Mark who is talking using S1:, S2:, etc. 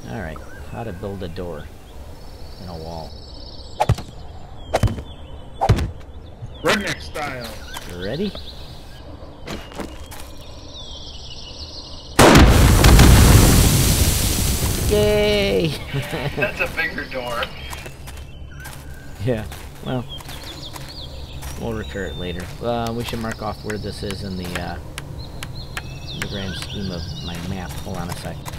S1: Alright, how to build a door in a wall.
S2: Redneck style.
S1: You ready? Yay!
S3: That's a bigger door.
S1: Yeah, well, we'll recur it later. We should mark off where this is in the grand scheme of my map. Hold on a sec.